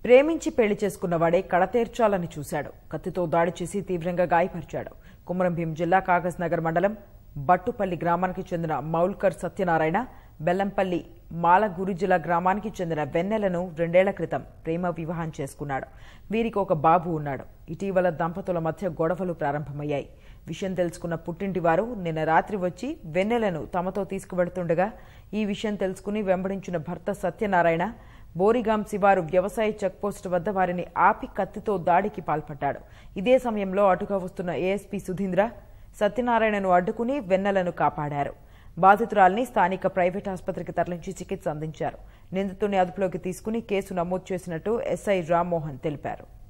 ప్రేమించి పెళ్లి చేసుకున్నవాడే కడతేర్చాలని చూశాడు. కత్తితో దాడి చేసి తీవ్రంగా గాయపరిచాడు. కుమరంభీం జిల్లా కాగజ్ నగర్ మండలం బట్టుపల్లి గ్రామానికి చెందిన మౌల్కర్ సత్యనారాయణ బెల్లంపల్లి మాలగురిజిల గ్రామానికి చెందిన వెన్నెలను 2 ఏళ్ల క్రితం ప్రేమ వివాహం చేసుకున్నాడు. వీరికి ఒక బాబు ఉన్నాడు. ఇటీవల దంపతుల మధ్య గొడవలు ప్రారంభమయ్యాయి. విషయం తెలుసుకున్న పుట్టింటి వారు నిన్న రాత్రి వచ్చి వెన్నెలను తమతో తీసుకువెడుతుండగా ఈ విషయం తెలుసుకుని వెంబడించిన భర్త సత్యనారాయణ బోరిగాం శివారు వ్యవసాయ చెక్పోస్టు వద్ద వారిని ఆపి కత్తితో దాడికి పాల్పడ్డాడు. ఇదే సమయంలో అటుగా వస్తున్న ఏఎస్పీ సుధీంద్ర సత్యనారాయణను అడ్డుకుని వెన్నెలను కాపాడారు. బాధితురాల్ని స్థానిక ప్రైవేట్ ఆసుపత్రికి తరలించి చికిత్స అందించారు. నిందితుడిని అదుపులోకి తీసుకుని కేసు నమోదు చేసినట్టు ఎస్ఐ రామ్మోహన్ తెలిపారు.